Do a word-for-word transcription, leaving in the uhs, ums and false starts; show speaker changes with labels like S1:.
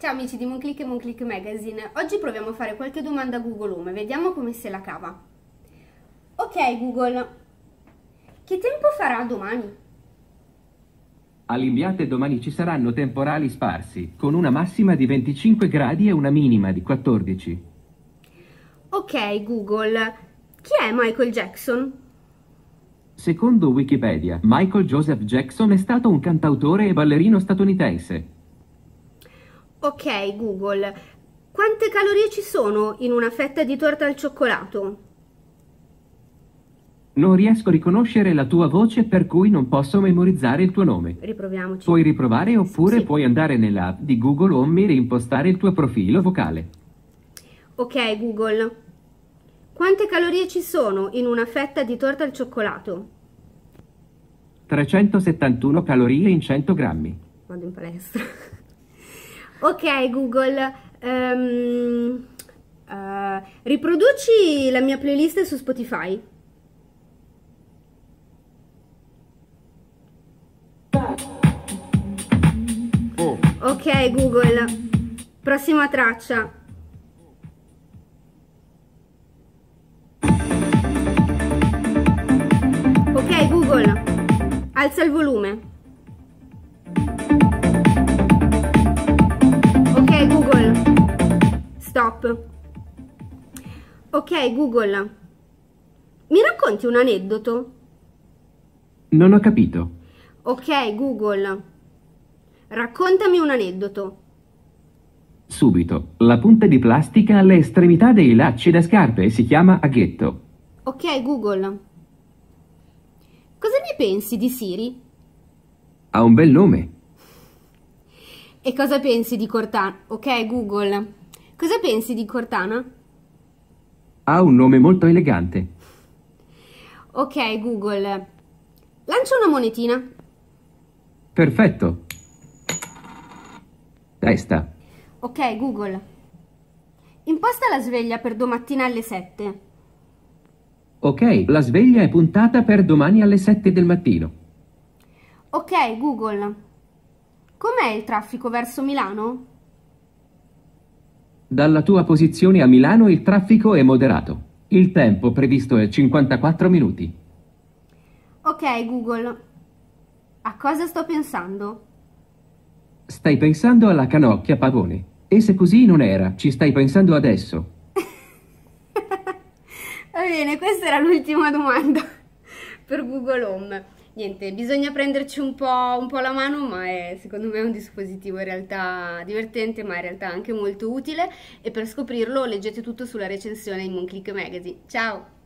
S1: Ciao amici di Moonclick e Moonclick Magazine, oggi proviamo a fare qualche domanda a Google Home, vediamo come se la cava. Ok Google, che tempo farà domani?
S2: A Limbiate domani ci saranno temporali sparsi, con una massima di venticinque gradi e una minima di quattordici.
S1: Ok Google, chi è Michael Jackson?
S2: Secondo Wikipedia, Michael Joseph Jackson è stato un cantautore e ballerino statunitense.
S1: Ok Google, quante calorie ci sono in una fetta di torta al cioccolato?
S2: Non riesco a riconoscere la tua voce, per cui non posso memorizzare il tuo nome.
S1: Riproviamoci.
S2: Puoi riprovare oppure
S1: Sì.
S2: puoi andare nell'app di Google Home e reimpostare il tuo profilo vocale.
S1: Ok Google, quante calorie ci sono in una fetta di torta al cioccolato?
S2: trecentosettantuno calorie in cento grammi.
S1: Vado in palestra. Ok Google, um, uh, riproduci la mia playlist su Spotify.
S2: Oh.
S1: Ok Google, prossima traccia. Ok Google, alza il volume. Ok Google, stop. Ok Google, mi racconti un aneddoto?
S2: Non ho capito.
S1: Ok Google, raccontami un aneddoto.
S2: Subito. La punta di plastica alle estremità dei lacci da scarpe si chiama aghetto.
S1: Ok Google, cosa ne pensi di Siri?
S2: Ha un bel nome.
S1: E cosa pensi di Cortana? Ok Google, cosa pensi di Cortana?
S2: Ha un nome molto elegante.
S1: Ok Google, lancia una monetina.
S2: Perfetto. Testa.
S1: Ok Google, imposta la sveglia per domattina alle sette.
S2: Ok, la sveglia è puntata per domani alle sette del mattino.
S1: Ok Google, com'è il traffico verso Milano?
S2: Dalla tua posizione a Milano il traffico è moderato. Il tempo previsto è cinquantaquattro minuti.
S1: Ok Google, a cosa sto pensando?
S2: Stai pensando alla canocchia pavone. E se così non era, ci stai pensando adesso.
S1: Va bene, questa era l'ultima domanda per Google Home. Niente, bisogna prenderci un po', un po' la mano, ma è secondo me un dispositivo in realtà divertente, ma in realtà anche molto utile. E per scoprirlo leggete tutto sulla recensione in Moonclick Magazine. Ciao!